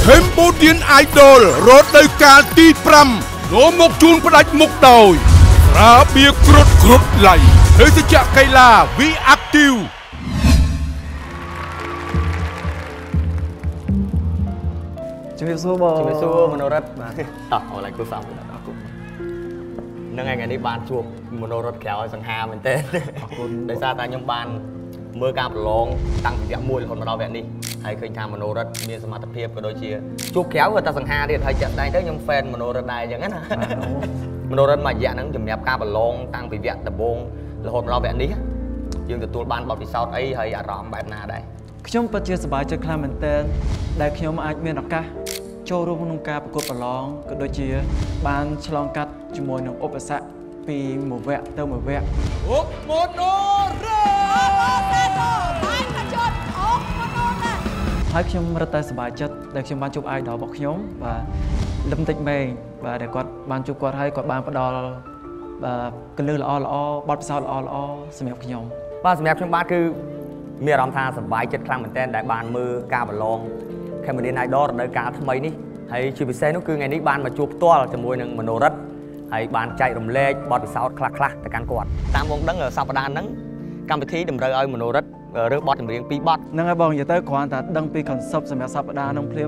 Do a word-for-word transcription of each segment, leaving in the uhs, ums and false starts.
Cambodian Idol រដូវកាលទីប្រាំនាំមកជូនផ្ដាច់មុខដោយរាបៀគ្រុតគ្រុតឡៃភេសជ្ជៈកីឡា V Active ជំរាបសួរបងជំរាបសួរមនោរិទ្ធបាទអរឡៃគូសំអរគុណនឹងថ្ងៃនេះបានជួបមនោរិទ្ធក្រៅឲ្យសង្ហាមែនទេអរគុណដោយសារតែខ្ញុំបានមើលការប្រឡងតាំងពីវគ្គមួយរហូតមកដល់វគ្គនេះហើយឃើញថាមនោរិទ្ធមានសមត្ថភាពក៏ដូចជាជួបក្រៅក៏តែសង្ហាទៀតហើយចាក់ស្ដែងទៅខ្ញុំ fan មនោរិទ្ធដែរអញ្ចឹងណាមនោរិទ្ធមួយរយៈហ្នឹងជំរាបការប្រឡងតាំងពីវគ្គដំបូងរហូតមកដល់វគ្គនេះយើងទទួលបានបទពិសោធន៍អីហើយអារម្មណ៍បែបណាដែរខ្ញុំពិតជាសប្បាយចិត្តខ្លាំងមែនទែនដែលខ្ញុំអាចមានឱកាសចូលរួមក្នុងការប្រកួតប្រឡងក៏ដូចជាបានឆ្លងកាត់ជាមួយនឹងឧបសគ្គពីមួយវគ្គទៅមួយវគ្គអូមនោរិទ្ធហើយខ្ញុំរត់តែសប្បាយចិត្តដែលខ្ញុំបានជួប idol របស់ខ្ញុំបាទលឹមតិចមេងបាទដែលគាត់បានជួបគាត់ហើយគាត់បានផ្ដល់បាទកលឹះល្អល្អបទពិសោធន៍ល្អល្អសម្រាប់ខ្ញុំបាទសម្រាប់ខ្ញុំបាទគឺមានអារម្មណ៍ថាសប្បាយចិត្តខ្លាំងមែនទែនដែលបានមើលការប្រឡង Cambodian Idol រដូវកាលថ្មីនេះហើយជាពិសេសនោះគឺថ្ងៃនេះបានមកជួបផ្ទាល់ជាមួយនឹងមនោរិទ្ធហើយបានចែករំលែកបទពិសោធន៍ខ្លះៗទៅកាន់គាត់តាមវងដឹងសប្តាហ៍ហ្នឹងកម្មវិធីតម្រូវឲ្យមនោរិទ្ធរើសបទចម្រៀងពីរបទហ្នឹងហើយបងនិយាយទៅគ្រាន់តែដឹងពី concept សម្រាប់សប្តាហ៍ហ្នឹងភ្លាម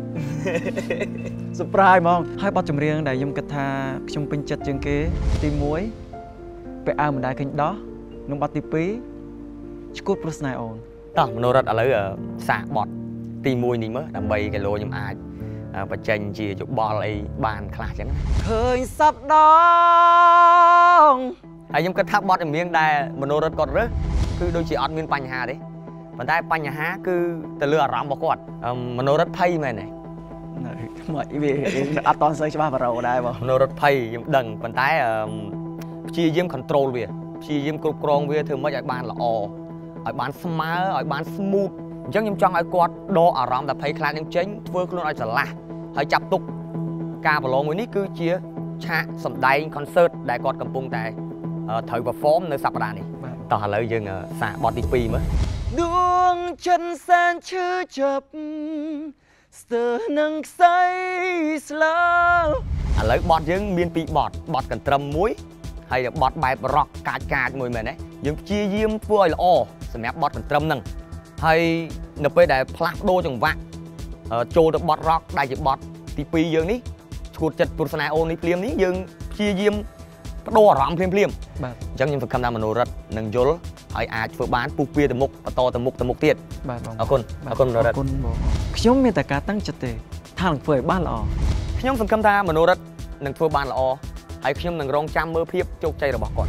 surprise ហ្មងហើយបទចម្រៀងដែលខ្ញុំគិតថាខ្ញុំពេញចិត្តជាងគេទីមួយពេលអើមិនដែលឃើញដោះនិងបទទីពីរឈួតព្រោះស្នេហ៍អូនតោះមនោរិទ្ធឥឡូវសាកបទទីមួយនេះមើលដើម្បីគីឡូខ្ញុំអាចបញ្ចេញជាយោបល់អីបានខ្លះអញ្ចឹងឃើញសពដងហើយខ្ញុំគិតថាបទចម្រៀងដែលមនោរិទ្ធគាត់រើសគឺដូចជាអត់មានបញ្ហាទេប៉ុន្តែបញ្ហាគឺទៅលើអារម្មណ៍របស់គាត់មនោរិទ្ធភ័យមែនទេមកវាអត់តន់ស្អីច្បាស់បារោដែរបងមនោរិទ្ធភ័យខ្ញុំដឹងប៉ុន្តែព្យាយាម control វាព្យាយាមគ្រប់គ្រងវាធ្វើម៉េចឲ្យបានល្អឲ្យបានស្មើឲ្យបាន smooth អញ្ចឹងខ្ញុំចង់ឲ្យគាត់ដកអារម្មណ៍តែភ័យខ្លាចនឹងចេញធ្វើខ្លួនឲ្យស្រឡះហើយចាប់ទុកការប្រឡងមួយនេះគឺជាឆាកសម្ដែង concert ដែលគាត់កំពុងតែត្រូវ perform នៅសប្តាហ៍នេះតោះឥឡូវយើងសាកបទទីពីរមើលដួងចិត្តសែនឈឺចាប់ស្ទើរនឹងខ្សែស្លើឥឡូវបទយើងមានពីរបទបទកន្ទ្រឹមមួយហើយបទបែប rock កាចកាចមួយមែនទេយើងព្យាយាមធ្វើឲ្យល្អសម្រាប់បទកន្ទ្រឹមហ្នឹងហើយនៅពេលដែលផ្លាស់ប្ដូរចង្វាក់ចូលទៅបទ rock ដែលជាបទទីពីរយើងនេះឈួតចិត្តព្រោះស្នេហ៍អូននេះភ្លាមនេះយើងព្យាយាមបដូរអារម្មណ៍ភ្លាមភ្លាមបាទអញ្ចឹងខ្ញុំសង្ឃឹមថាមនោរិទ្ធនឹងយល់ហើយអាចធ្វើបានពុះពៀទៅមុខបន្តទៅមុខទៅមុខទៀតបាទបងអរគុណអរគុណមនោរិទ្ធអរគុណបងខ្ញុំមានតែការតាំងចិត្តទេថានឹងធ្វើឲ្យបានល្អខ្ញុំសង្ឃឹមថាមនោរិទ្ធនឹងធ្វើបានល្អហើយខ្ញុំនឹងរងចាំមើលភាពជោគជ័យរបស់គាត់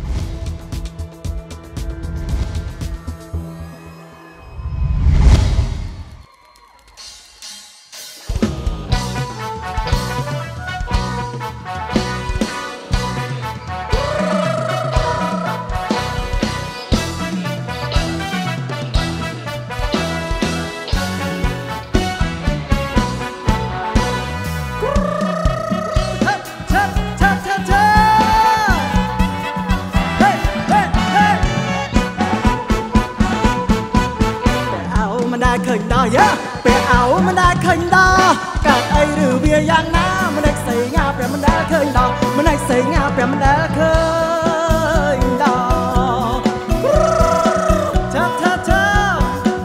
ឃើញដល់យ៉ាពេលអោមិនដែលឃើញដល់កើតអីឬវាយ៉ាងណាមិនដែលស្អីងាព្រះមិនដែលឃើញដល់មិនដែលស្អីងាព្រះមិនដែលឃើញដល់ចាប់ចាប់ចាប់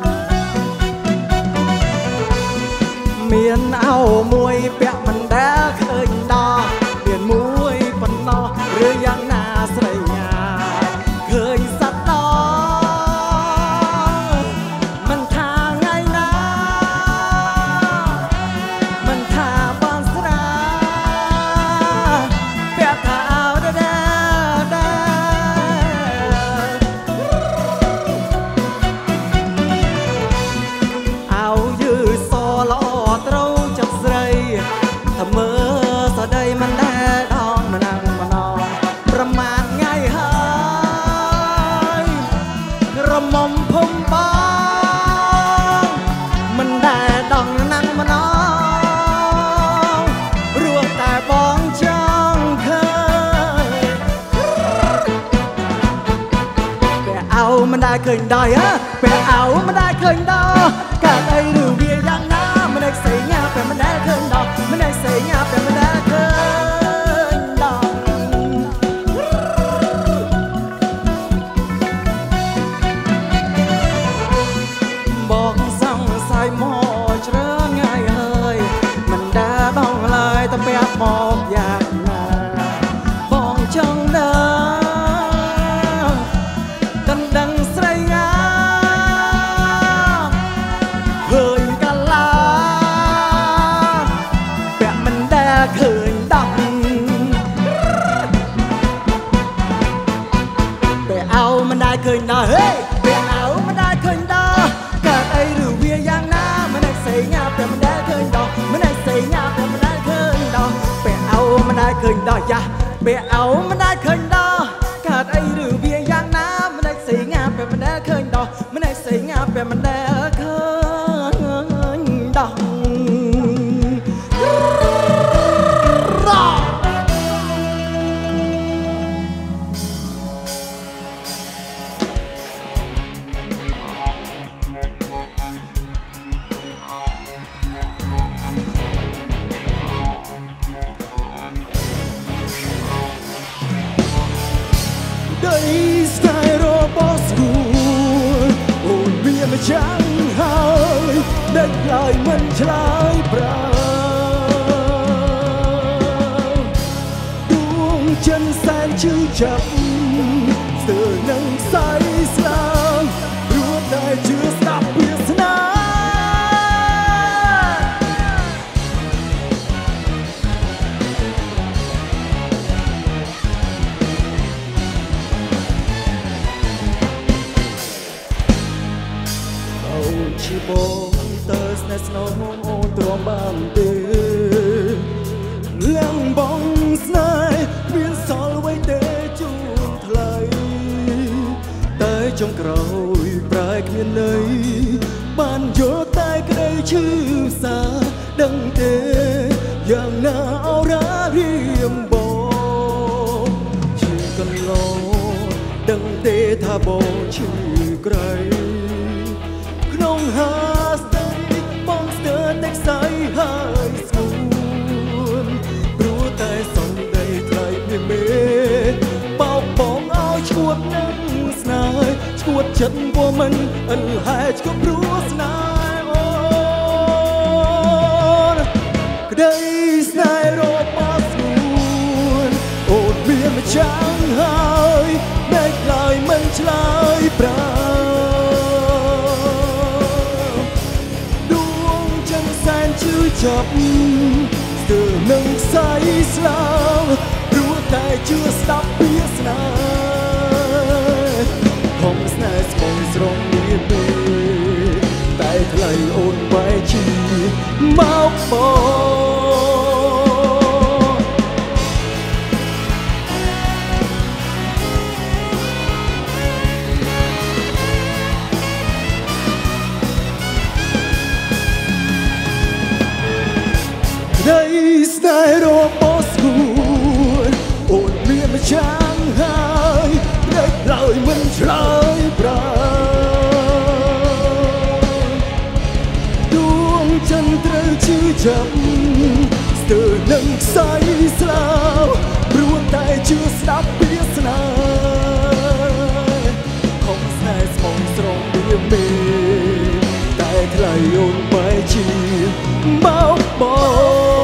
មានអោមួយពាក់មិនដែលឃើញដល់មានមួយប៉ុណ្ណោះឬយ៉ាងណាស្រីងាឃើញសត្វមិនដែលឃើញដល់ពេលអោមិនដែលឃើញដល់កើតអីឬវាយ៉ាងណាមិនដែលស្អីងាពេលមិនដែល đó hey bè áo mà đã khơi đó cả đây rượu bia giang na mà này xây nhà bè mà đã khơi đó mà này xây nhà bè mà đã khơi đó bè áo mà đã khơi đó ya bè áo mà đã khơi đó cả đây rượu bia giang na mà này xây nhà bè mà đã khơi đó mà này xây nhà bè mà đã khơi đó đây style robot school ôn bia mà chẳng hơi đánh lại mình trái bờ đuông chân san chữ chậm giờ nâng say slang rùa đại chưa stop biết na chỉ bông tơ snatch snow ô tròn bàn tê lăng bóng snai biến sol quay tê chuông thay tay trong còi prai miền nơi bàn gió tay cái đây chữ xa đằng tê yang nào ra riêng bò chỉ cần lo đằng tê tha bò chỉ cày nông hà say bóng sơ tách say hai xuân rúa tay sông đầy thay miền mê bao bóng áo chuột nắng snai chuột chân của mình ẩn hai chuột rúa snai ôn cái đây snai rô bát xuân ôn bia mà chẳng hơi đếch lại mình trái bờ chữ chập giờ nâng say slang rúa tay chưa stop biết na không snai mong srong miền mê tay thay ôn bay chi máu bò đây style robot school ôn bia mà chẳng hay đếch lại mình trái bờ đuông chân trời chữ chậm giờ nâng say sao rùa tay chưa stop biết na không sai mong srong bia mê tay thay ôn bay chi bao bò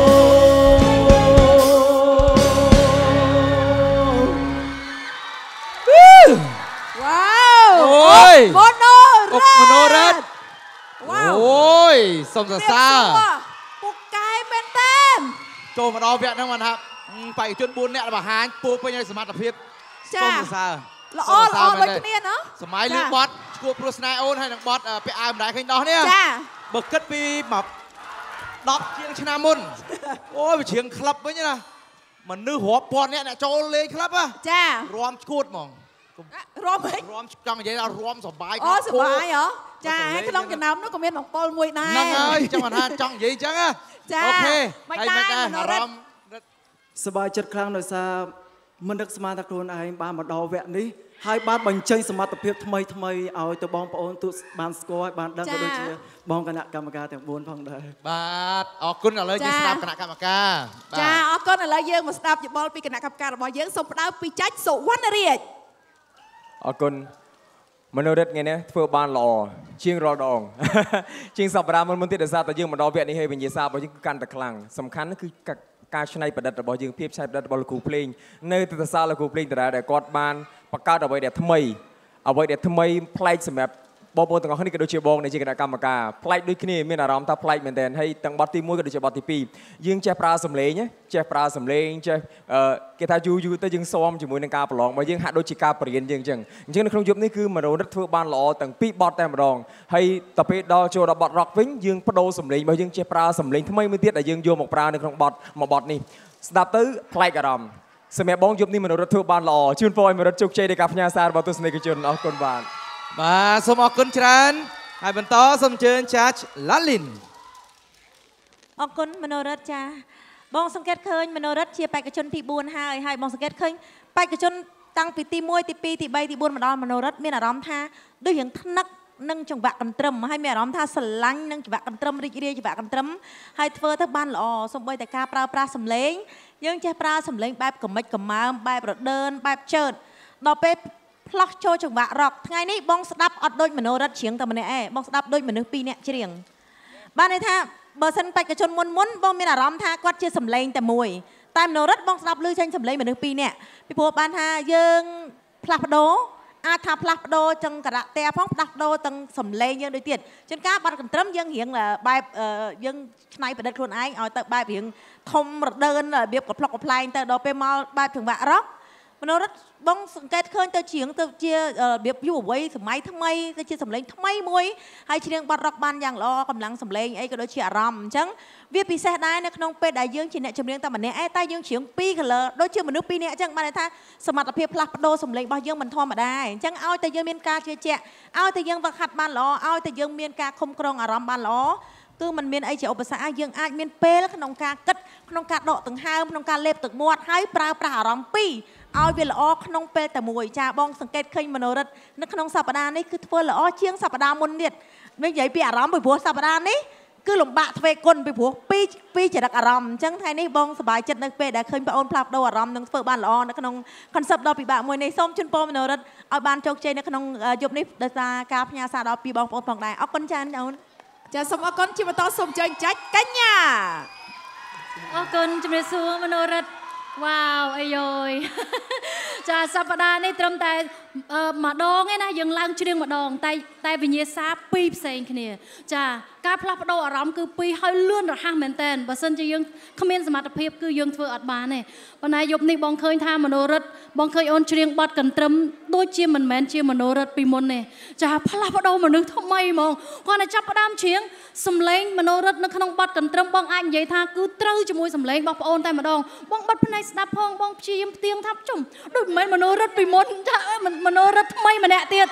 Mono Red Wow អូយសុំសរសើរពុកកែមែនទេចូលមកដល់វគ្គហ្នឹងបានថាបេក្ខជនបួននាក់បង្ហាញពោពេញឲ្យសមត្ថភាពសុំសរសើរល្អល្អដូចគ្នាណាសម័យលឺបត់ឈ្គួតព្រោះស្នេហ៍អូនហើយនឹងបត់ពាក់អាវម្ដាយឃើញដោះនេះចាបើគិតពីមកដប់ជាងឆ្នាំមុនអូយវាជ្រៀងក្លឹបវិញណាមនុស្សរាប់ពាន់នាក់អ្នកចូលលេងក្លឹបហ៎ចារំឈួតហ្មងរំហិចរំចង់និយាយថារំសបាយអូសបាយហ៎ចាក្នុងចំណោមនោះក៏មានបងប៉ុលមួយដែរហ្នឹងហើយចាំថាចង់និយាយអញ្ចឹងណាអូខេហើយមិនដែរអារម្មណ៍សบายចិត្តខ្លាំងដោយសារមិននឹកស្មានថាខ្លួនឯងបានមកដល់វគ្គនេះហើយបានបញ្ចេញសមត្ថភាពថ្មីថ្មីឲ្យទៅបងប្អូនទូបានស្គាល់បានដឹងក៏ដូចជាបងគណៈកម្មការទាំងបួនផងដែរបាទអរគុណឥឡូវយើងស្ដាប់គណៈកម្មការចាអរគុណឥឡូវយើងមកស្ដាប់យោបល់ពីគណៈកម្មការរបស់យើងសូមផ្ដើមពីចាច់សុវណ្ណរាជអរគុណមនោរិទ្ធថ្ងៃនេះធ្វើបានល្អជាងរាល់ដងជាងសប្តាហ៍មុនមុនទៀតដោយសារតែយើងមកដល់វគ្គនេះហើយវិញ្ញាសារបស់យើងគឺកាន់តែខ្លាំងសំខាន់គឺការច្នៃប្រឌិតរបស់យើងភាពច្នៃប្រឌិតរបស់លោកគ្រូភ្លេងនៅទៅសាលលោកគ្រូភ្លេងតារាដែលគាត់បានបង្កើតអ្វីដែលថ្មីអ្វីដែលថ្មីប្លែកសម្រាប់បងប្អូនទាំងអស់គ្នាក៏ដូចជាបងនៃជាគណៈកម្មការប្លែកដូចគ្នាមានអារម្មណ៍ថាប្លែកមែនទែនហើយទាំងបទទីមួយក៏ដូចជាបទទីពីរយើងចេះប្រើសំឡេងចេះប្រើសំឡេងចេះគេថាយូរយូរទៅយើងស៊ាំជាមួយនឹងការប្រឡងរបស់យើងហាក់ដូចជាការបរៀនយើងអញ្ចឹងអញ្ចឹងនៅក្នុងយប់នេះគឺមនោរិទ្ធធ្វើបានល្អទាំងពីរបទតែម្ដងហើយទៅពេលដល់ចូលដល់បទ rock វិញយើងបដូរសំឡេងរបស់យើងចេះប្រើសំឡេងថ្មីមួយទៀតដែលយើងយកមកប្រើនៅក្នុងបទមួយបទនេះស្ដាប់ទៅប្លែកអារម្មណ៍សម្រាប់បងយប់នេះមនោរិទ្ធធ្វើបានល្អជូនពរឲ្យមនោរិទ្ធជោគជ័យในការផ្ញើសាររបស់ទស្សនិកជនអរគុណបាទបាទសូមអរគុណច្រើនហើយបន្តសូមអញ្ជើញចាស់ឡាលីនអរគុណមនោរិទ្ធចាបងសង្កេតឃើញមនោរិទ្ធជាបេក្ខជនទីបួនហើយហើយបងសង្កេតឃើញបេក្ខជនតាំងពីទីមួយទីពីរទីបីទីបួនមកដល់មនោរិទ្ធមានអារម្មណ៍ថាដូចរៀងថ្នឹកនឹងចង្វាក់កន្ទ្រឹមហើយមានអារម្មណ៍ថាស្រឡាញ់នឹងចង្វាក់កន្ទ្រឹមរីករាយចង្វាក់កន្ទ្រឹមហើយធ្វើទៅបានល្អសូម្បីតែការប្រើប្រាស់សម្លេងយើងចេះប្រើសម្លេងបែបកមិចកំើមបែបរដើនបែបជើតដល់ពេលផ្លោះចូលចង្វាក់រ៉ុកថ្ងៃនេះបងស្ដាប់អត់ដូចមនោរិទ្ធច្រៀងតែម្នាក់ឯងបងស្ដាប់ដូចមនុស្សពីរនាក់ច្រៀងបានន័យថាបើសិនបេក្ខជនមុនមុនបងមានអារម្មណ៍ថាគាត់ជាសម្លេងតែមួយតែមនោរិទ្ធបងស្ដាប់ឮចេញសម្លេងមនុស្សពីរនាក់ពីព្រោះបានថាយើងផ្លាស់ប្ដូរអាចថាផ្លាស់ប្ដូរចឹងការៈតែផងផ្លាស់ប្ដូរទាំងសម្លេងយើងដូចទៀតជួនកាលបាត់កន្ទ្រឹមយើងរៀងបែបយើងឆ្នៃប្រឌិតខ្លួនឯងឲ្យទៅបែបរៀងធំរដើនរបៀបកផ្លុកកផ្លែងទៅដល់ពេលមកបែបចង្វាក់រ៉ុកមនោរិទ្ធបងសង្កេតឃើញទៅច្រៀងទៅជារបៀបយុវវ័យសម័យថ្មីទៅជាសម្លេងថ្មីមួយហើយច្រៀងបាត់រ៉ុកបានយ៉ាងល្អកម្លាំងសម្លេងអីក៏ដូចជាអារម្មណ៍អញ្ចឹងវាពិសេសដែរនៅក្នុងពេលដែលយើងជាអ្នកចម្រៀងតែម្នាក់ឯងតែយើងច្រៀងពីរ color ដូចជាមនុស្សពីរនាក់អញ្ចឹងបានន័យថាសមត្ថភាពផ្លាស់ប្ដូរសម្លេងរបស់យើងមិនធម្មតាអញ្ចឹងឲ្យតែយើងមានការជឿជាក់ឲ្យតែយើងវឹកហាត់បានល្អឲ្យតែយើងមានការគ្រប់គ្រងអារម្មណ៍បានល្អគឺมันមានអីជាឧបសគ្គយើងអាចមានពេលក្នុងការគិតក្នុងការដកដង្ហើមក្នុងការលេបទឹកមាត់ហើយប្រើប្រាស់អារម្មណ៍ពីរឲ្យវាល្អក្នុងពេលតែមួយចាបងសង្កេតឃើញមនោរិទ្ធនៅក្នុងសប្តាហ៍នេះគឺធ្វើល្អជាងសប្តាហ៍មុនទៀតនិយាយពីអារម្មណ៍ពីព្រោះសប្តាហ៍នេះគឺលំបាកទ្វេគុណពីព្រោះពីរពីរចរិតអារម្មណ៍អញ្ចឹងថ្ងៃនេះបងសប្បាយចិត្តនៅពេលដែលឃើញបងអូនផ្លាស់ប្ដូរអារម្មណ៍និងធ្វើបានល្អនៅក្នុង concept ដ៏ពិបាកមួយនេះសូមជូនពរមនោរិទ្ធឲ្យបានជោគជ័យនៅក្នុងយប់នេះដោយសារការផ្ញើសារដល់ពីបងប្អូនផងដែរអរគុណចា៎អូនចាសូមអរគុណជាបន្តសូមអញ្ជើញចាច់កញ្ញាអរគុណជំរាបសួរមនោរិទ្ធវ៉ាវអីយ៉យចាសប្តាហ៍នេះត្រឹមតែម្ដងឯណាយើងឡើងច្រៀងម្ដងតែតែវិញ្ញាសាពីរផ្សេងគ្នាចាការផ្លាស់ប្ដូរអារម្មណ៍គឺពីរហើយលឿនរហ័សមែនតើបើសិនជាយើងគ្មានសមត្ថភាពគឺយើងធ្វើអត់បានទេប៉ុន្តែយប់នេះបងឃើញថាមនោរិទ្ធបងឃើញអូនច្រៀងបទកន្ទ្រឹមដូចជាមិនមែនជាមនោរិទ្ធពីមុនទេចាផ្លាស់ប្ដូរមនុស្សថ្មីហ្មងគាត់តែចាប់ផ្ដើមច្រៀងសំឡេងមនោរិទ្ធនៅក្នុងបទកន្ទ្រឹមបងអាចនិយាយថាគឺត្រូវជាមួយសំឡេងរបស់ប្អូនតែម្ដងបងបិទភ្នែកស្ដាប់ផងបងព្យាយាមផ្ទៀងថាជុំដូចមិនមែនមនោរិទ្ធពីមុនចាមនោរិទ្ធថ្មីម្នាក់ទៀត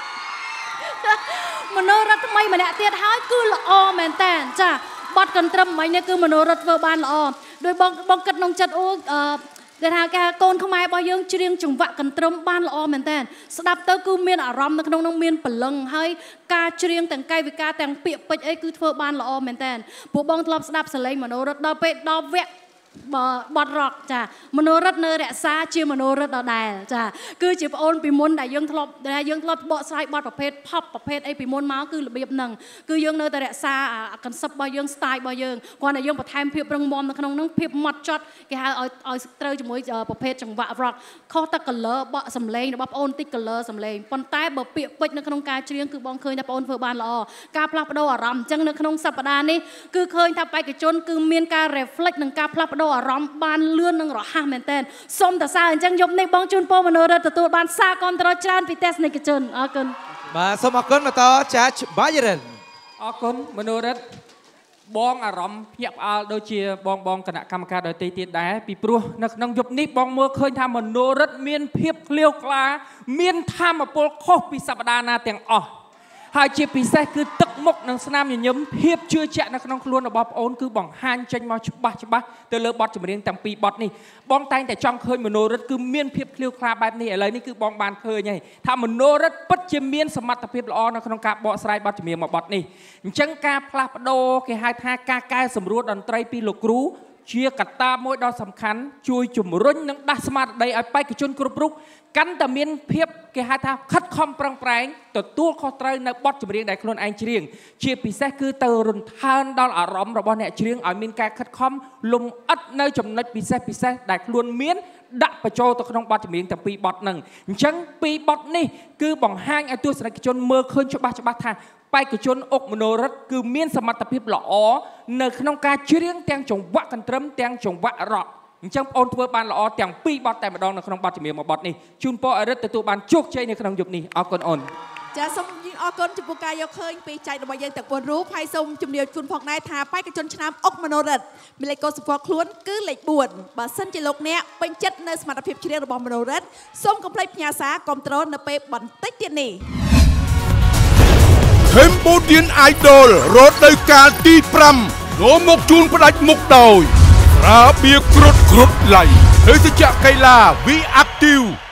មនោរិទ្ធថ្មីម្នាក់ទៀតហើយគឺល្អមែនតើចាបទកន្ទ្រឹមមិញនេះគឺមនោរិទ្ធធ្វើបានល្អដោយបងបងគិតក្នុងចិត្តអូអឺដែលថាការកូនខ្មែររបស់យើងច្រៀងចង្វាក់កន្ទ្រឹមបានល្អមែនតើស្ដាប់ទៅគឺមានអារម្មណ៍នៅក្នុងនោះមានព្រលឹងហើយការច្រៀងទាំងកាយវិការទាំងពាក្យពេចន៍អីគឺធ្វើបានល្អមែនតើព្រោះបងធ្លាប់ស្ដាប់សលេងមនោរិទ្ធដល់ពេលដល់វគ្គបទរ៉ុកចាមនោរិទ្ធនៅរក្សាជាមនោរិទ្ធដដែលចាគឺជាប្អូនពីមុនដែលយើងធ្លាប់ដែលយើងធ្លាប់បកស្រាយបទប្រភេទ pop ប្រភេទអីពីមុនមកគឺរបៀបហ្នឹងគឺយើងនៅតែរក្សា concept របស់យើង style របស់យើងគ្រាន់តែយើងបន្ថែមភាពរឹងមាំនៅក្នុងហ្នឹងភាពម៉ត់ចត់គេហៅឲ្យឲ្យត្រូវជាមួយប្រភេទចង្វាក់ rock ខុសតែ color បក់សម្លេងរបស់ប្អូនតិច color សម្លេងប៉ុន្តែបើពាក្យពេចន៍នៅក្នុងការច្រៀងគឺបងឃើញថាប្អូនធ្វើបានល្អការផ្លាស់ប្ដូរអារម្មណ៍អញ្ចឹងនៅក្នុងសប្តាហ៍នេះគឺឃើញថាបេក្ខជនគឺមានការ reflect នឹងការផ្លាស់ប្ដូរអារម្មណ៍បានលឿននិងរហ័សមែនតើសូមតសើអញ្ចឹងយប់នេះបងជូនពរមនោរិទ្ធទទួលបានសារគាំទ្រច្រើនពីទស្សនិកជនអរគុណបាទសូមអរគុណបន្តចាស់បាយរិនអរគុណមនោរិទ្ធបងអារម្មណ៍ភ្ញាក់ផ្អើលដូចជាបងបងគណៈកម្មការដទៃទៀតដែរពីព្រោះនៅក្នុងយប់នេះបងមើលឃើញថាមនោរិទ្ធមានភាពក្លៀវក្លាមានធម៌ពលខុសពីសប្តាហ៍ណាទាំងអស់ហើយជាពិសេសគឺទឹកមុខនិងស្នាមញញឹមភាពជឿជាក់នៅក្នុងខ្លួនរបស់ប្អូនគឺបង្ហាញចេញមកច្បាស់ច្បាស់ទៅលើបទចម្រៀងទាំងពីរបទនេះបងតែងតែចង់ឃើញមនោរិទ្ធគឺមានភាពក្លៀវក្លាបែបនេះឥឡូវនេះគឺបងបានឃើញហើយថាមនោរិទ្ធពិតជាមានសមត្ថភាពល្អនៅក្នុងការបកស្រាយបទចម្រៀងមួយបទនេះអញ្ចឹងការផ្លាស់ប្ដូរគេហៅថាការកែសម្រួលតន្ត្រីពីលោកគ្រូជាកត្តាមួយដ៏សំខាន់ជួយជំរុញនិងដាស់ស្មារតីឲ្យបេក្ខជនគ្រប់រូបកាន់តែមានភាពគេហៅថាខិតខំប្រឹងប្រែងទទួលខុសត្រូវនៅបទចម្រៀងដែលខ្លួនឯងច្រៀងជាពិសេសគឺទៅរំថើនដល់អារម្មណ៍របស់អ្នកច្រៀងឲ្យមានការខិតខំលំអិតនៅចំណុចពិសេសពិសេសដែលខ្លួនមានដាក់បញ្ចូលទៅក្នុងបទចម្រៀងទាំងពីរបទហ្នឹងអញ្ចឹងពីរបទនេះគឺបង្ហាញឲ្យទស្សនិកជនមើលឃើញច្បាស់ច្បាស់ថាបេក្ខជនអុកមនោរិទ្ធគឺមានសមត្ថភាពល្អនៅក្នុងការច្រៀងទាំងចង្វាក់កន្ទ្រឹមទាំងចង្វាក់រ៉ក់អញ្ចឹងបងអូនធ្វើបានល្អទាំងពីរបទតែម្ដងនៅក្នុងបទចម្រៀងមួយបទនេះជូនពរឲ្យរិទ្ធទទួលបានជោគជ័យនៅក្នុងយប់នេះអរគុណអូនចាសូមអរគុណចំពោះការយកឃើញពីចែករបស់យើងទាំងbốnរូបហើយសូមជំរាបជូនផងដែរថាបេក្ខជនឆ្នាំអុកមនោរិទ្ធមានលេខកូដសម្គាល់ខ្លួនគឺលេខbốnបើសិនជាលោកអ្នកពេញចិត្តនៅសមត្ថភាពច្រៀងរបស់មនោរិទ្ធសូមកុំភ្លេចផ្ញើសារគាំទ្រនៅពេលបន្តិចទៀតនេះ Cambodian Idol រដូវកាលទីfiveនាំមកជូនផ្ដាច់មុខដោយស្រាបៀរគ្រុឌគ្រុឌឡៃភេសជ្ជៈកីឡា V Active